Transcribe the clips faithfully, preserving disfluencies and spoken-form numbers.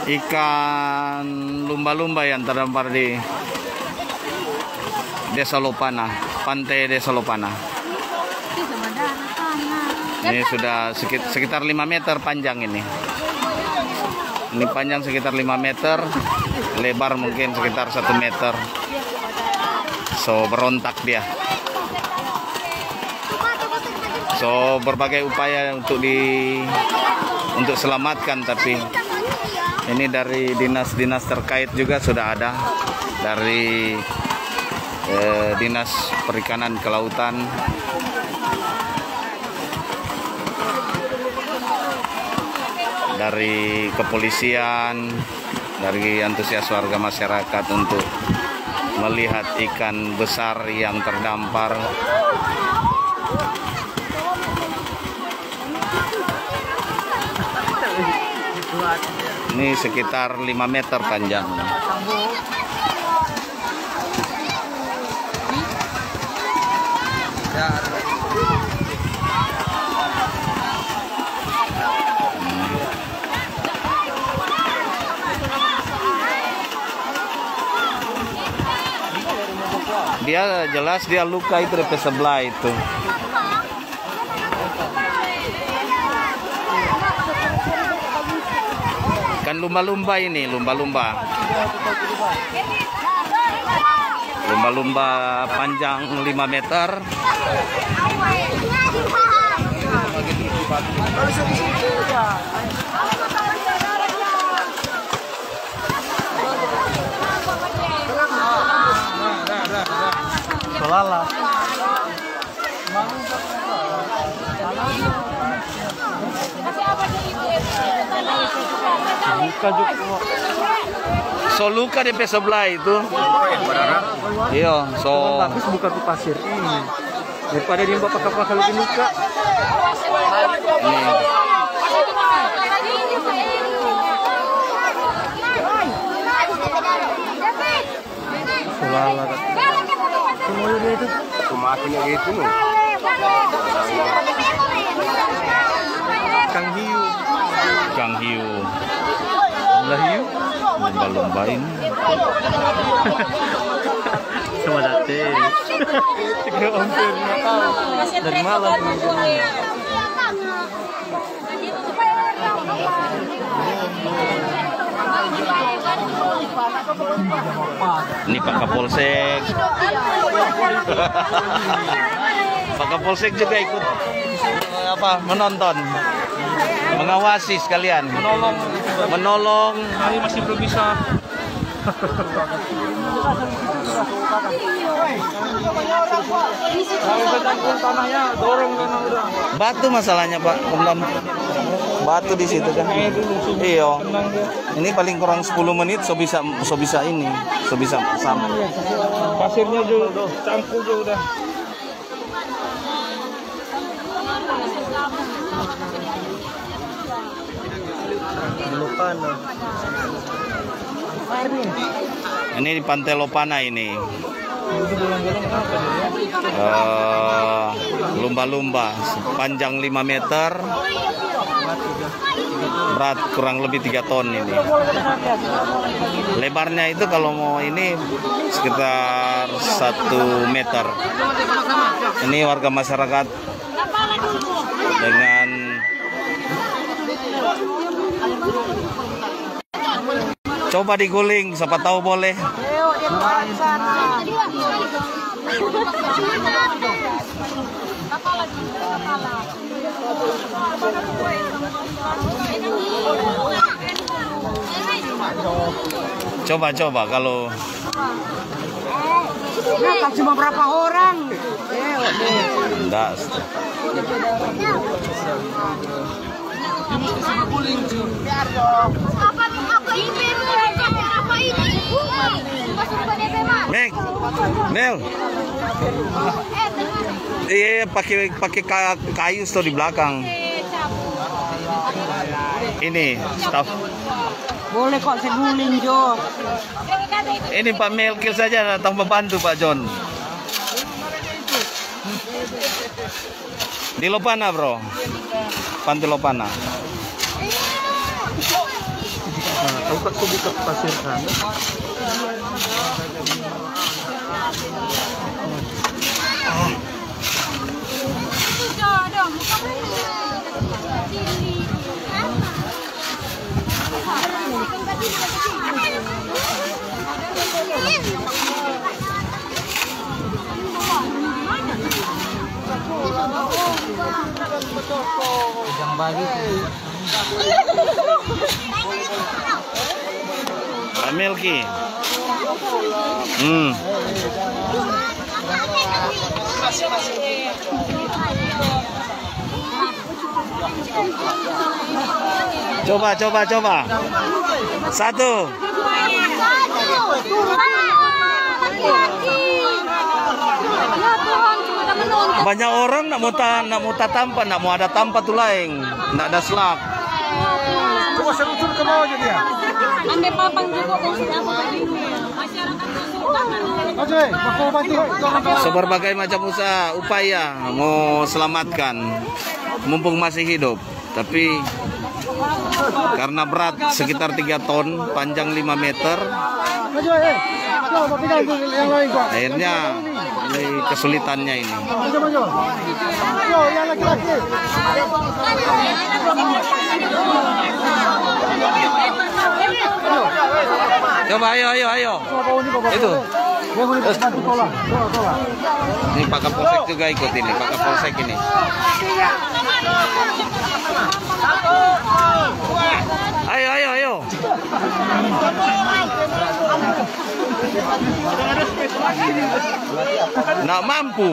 ikan lumba-lumba yang terdampar di Desa Lopana, pantai Desa Lopana. Ini sudah sekitar lima meter panjang ini. Ini panjang sekitar lima meter, lebar mungkin sekitar satu meter. So berontak dia. So berbagai upaya untuk di untuk selamatkan, tapi ini dari dinas-dinas terkait juga sudah ada, dari eh, Dinas Perikanan Kelautan, dari kepolisian, dari antusias warga masyarakat untuk melihat ikan besar yang terdampar. Ini sekitar lima meter panjang. Dia jelas dia luka itu di sebelah itu. Kan lumba-lumba ini, lumba-lumba. Lumba-lumba panjang lima meter. Selala. Luka juga. So luka di sebelah itu. Iya, so bagus buka ke pasir ini. Daripada dia bapak kapal kalau luka. Nih. Selala. Semuanya itu. Kumakin gitu loh. Kang Hiu. Kang Hiu. Lah Hiu. Lumba-lumba ini. Sama date. Tiga hampir tahu. Dari malam. Ini Pak Kapolsek. Pak Kapolsek juga ikut apa menonton, mengawasi sekalian, Menolong. menolong. Kami masih belum bisa. Kalau kecampur tanahnya dorong karena udah. Batu masalahnya Pak, Om. Batu di situ kan. Iya. Ini paling kurang sepuluh menit so bisa so bisa ini, so bisa sampai. Pasirnya juga campur juga udah. Lopana. Ini di Pantai Lopana ini. Uh, lumba-lumba panjang lima meter, berat kurang lebih tiga ton ini. Lebarnya itu kalau mau ini sekitar satu meter. Ini warga masyarakat dengan coba diguling, siapa tahu boleh. Coba-coba kalau nah, cuma berapa orang? enggak. Mel, Mel. Iya, pakai pakai kayu tuh di belakang. Ini staff. Boleh kok seguling Jo. Ini Pak Melkil saja datang membantu Pak John. Di Lopana, Bro. Pantai Lopana. Nah, Tempat tuh buka pasir kan. Yang bagi Milky. Hmm. Coba, coba, coba. Satu. Banyak orang nak muta, nak muta tanpa, nak mau ada tanpa tuh lain, nak ada selak. coba seluncur ke bawah aja dia. Ambil papang juga kok sudah begini. Masyarakat Oke, mau bantu. So, berbagai macam usaha upaya mau selamatkan mumpung masih hidup, tapi karena berat sekitar tiga ton, panjang lima meter, akhirnya ini kesulitannya ini. Coba ayo ayo ayo. Itu. Ini Pak Kapolsek juga ikut ini, Pak Kapolsek ini. Ayo ayo ayo. Nggak mampu.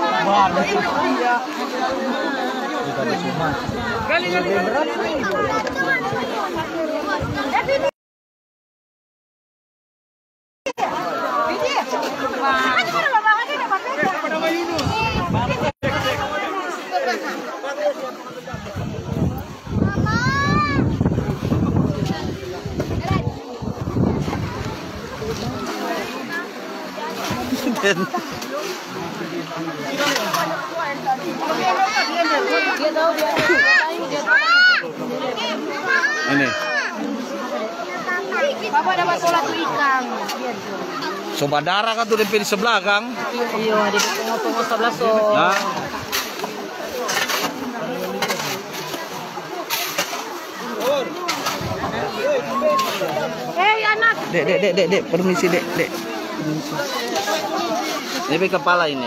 Ini. Papa dapat sholat ikan. Sobat darah kan tuh di sebelah Kang. Iya, di tengah-tengah sebelah so. Nah. Hei anak. Dek, dek, dek, dek, dek, permisi dek, dek. Ini kepala ini.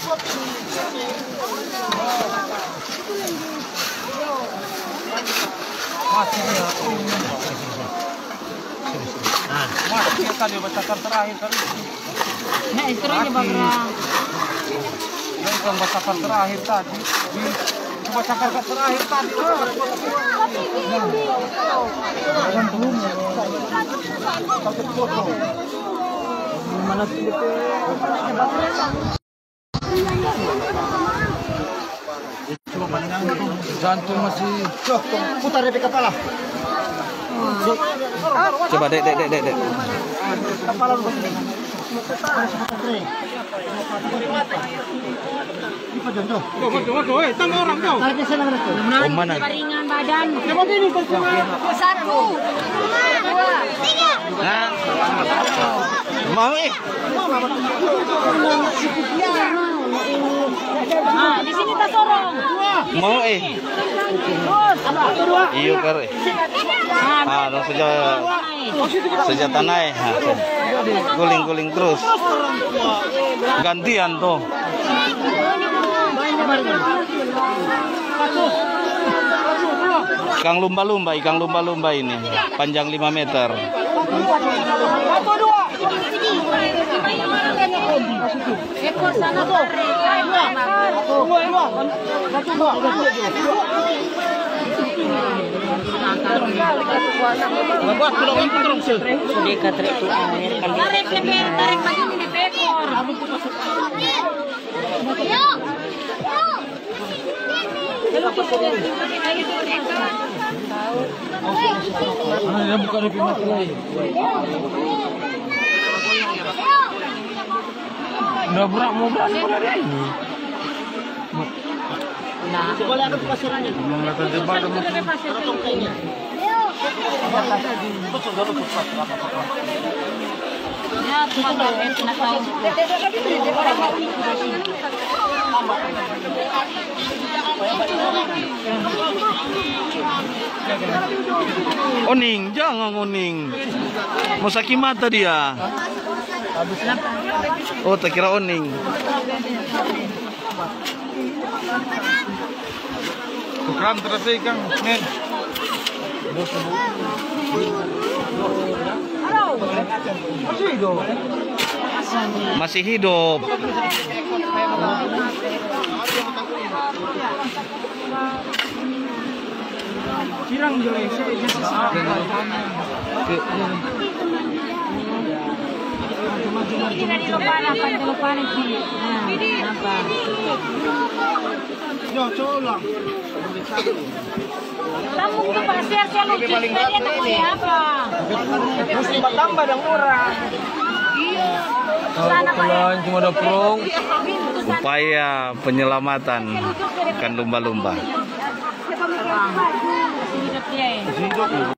Mas, kita di basakar terakhir tadi. Nah, istrinya bagrang. Ya, itu basakar terakhir tadi. Di basakar terakhir tadi. Mana sih itu? Jantung masih. Putar dari kepala. Coba dek, dek, dek, dek, dek. Oh, mana? Ringan badan. Satu. Dua. Tiga. Nah. Mau eh. Nah, di sini tak sorong. Mau eh. Iyo kare. Ah, dong sejak sejak tanah. Guling-guling terus. Gantian tuh. Ikan lumba-lumba, ikan lumba-lumba ini panjang lima meter. Ekor sana Buat pulau itu terus. sudah katrek tu air kalau tarik lebar tarik lagi ni ekor. Mana bukan di pintu lain. Udah berak mau berak dari ini. Nah, Coba lihat ke pasirannya. Belum lihat tempat. Ya, cuma itu nak tahu. Oning, jangan oning. Mau sakit mata dia. Oh, tak kira oning. Tukang terus Kang. Nih. Masih hidup. Masih hidup. Cirang jelek. Ini dari lupa apa dari lupa sih. Nah, apa? Yo, colang. Kamu ke pasir saya lukis tadi anak saya apa? Mesti tambah dong murah. Iya. Sana Pak. Cuma ada prong. Upaya penyelamatan ikan lumba-lumba. Hidup dia.